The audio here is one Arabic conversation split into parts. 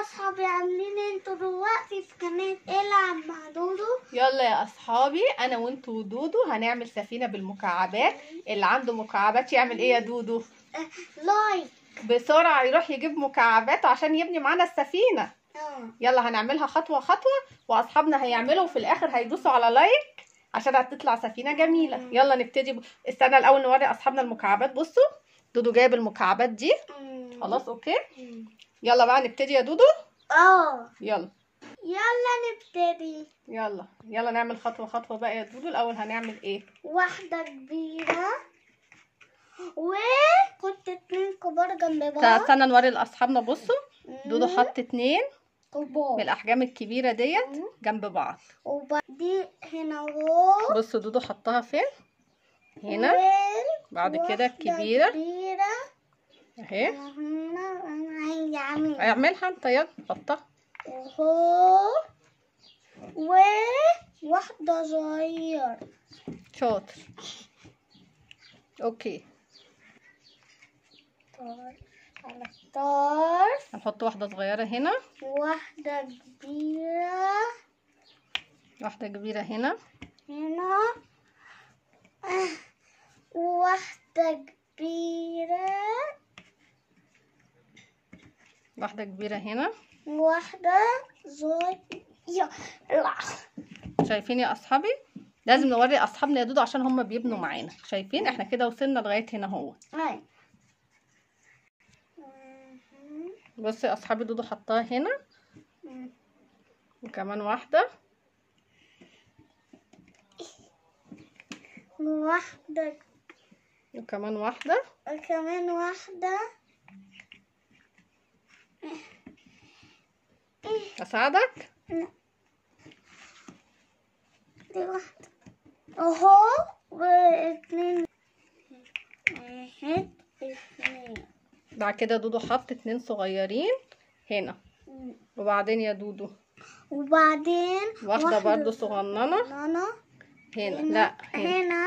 اصحابي عاملين انتوا دلوقتي في قناه العب مع دودو؟ يلا يا اصحابي، انا وانتوا ودودو هنعمل سفينه بالمكعبات. اللي عنده مكعبات يعمل ايه يا دودو؟ لايك بسرعه يروح يجيب مكعباته عشان يبني معانا السفينه. يلا هنعملها خطوه خطوه، واصحابنا هيعملوا في الاخر هيدوسوا على لايك عشان هتطلع سفينه جميله. يلا نبتدي استنى الاول نوري اصحابنا المكعبات. بصوا دودو جايب المكعبات دي. خلاص اوكي، يلا بقى نبتدي يا دودو. يلا نبتدي. يلا نعمل خطوه خطوه بقى يا دودو. الاول هنعمل ايه؟ واحده كبيره وكنت 2 كبار جنب بعض. استنى نوري لاصحابنا. بصوا دودو حط 2 كبار من الاحجام الكبيره ديت جنب بعض. دي هنا اهو. بصوا دودو حطها فين؟ هنا. بعد كده الكبيره اهي. انا عايزه اعملها انت. يلا حطها اهو. وواحده صغيره. شاطر. اوكي، على الطرف هنحط واحده صغيره هنا، واحده كبيره هنا، واحده كبيره هنا، واحده صغيره. شايفين يا اصحابي؟ لازم نوري اصحابنا يا دودو عشان هم بيبنوا معانا. شايفين احنا كده وصلنا لغايه هنا اهو. بصي يا اصحابي دودو حطها هنا وكمان واحده وكمان واحده. اساعدك؟ دي واحده اهو. واتنين. بعد كده دودو حط 2 صغيرين هنا. وبعدين يا دودو واحده برضو صغننه هنا. لا هنا.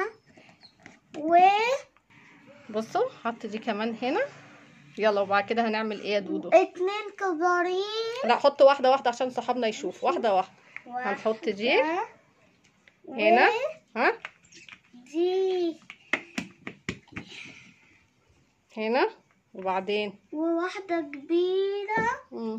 بصوا حط دي كمان هنا. يلا وبعد كده هنعمل ايه يا دودو؟ 2 كبارين. لا حط واحده واحده عشان صحابنا يشوفوا. واحده هنحط دي هنا. ها دي هنا. وبعدين وواحده كبيره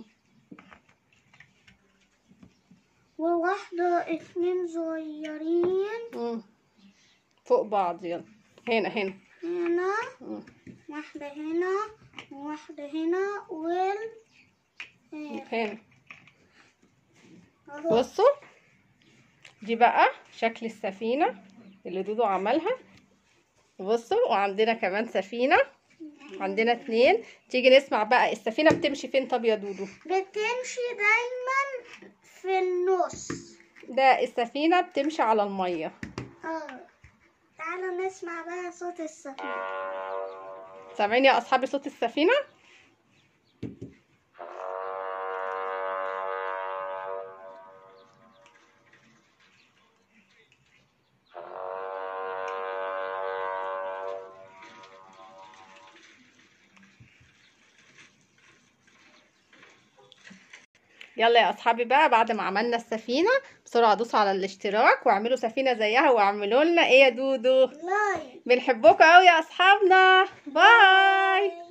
وواحده 2 صغيرين فوق بعض. يلا هنا واحده هنا وواحده هنا هنا. بصوا دي بقى شكل السفينه اللي دودو عملها. بصوا وعندنا كمان سفينه، عندنا 2. تيجي نسمع بقى السفينه بتمشي فين؟ طب يا دودو بتمشي دايما في النص. ده السفينه بتمشي على الميه. تعالوا نسمع بقى صوت السفينه. سامعين يا اصحابي صوت السفينه؟ يلا يا اصحابي بقى بعد ما عملنا السفينه بسرعه دوسوا على الاشتراك واعملوا سفينه زيها واعملوا لنا ايه يا دودو؟ لايك. بنحبكم قوي يا اصحابنا. باي.